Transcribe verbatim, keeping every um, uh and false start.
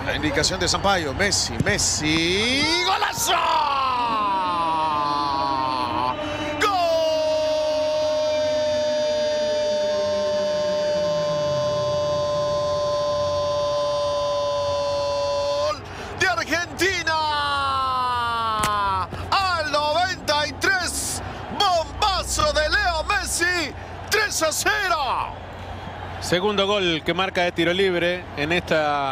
La indicación de Sampaio. Messi, Messi. ¡Golazo! ¡Gol de Argentina! Al noventa y tres. Bombazo de Leo Messi. tres a cero. Segundo gol que marca de tiro libre en esta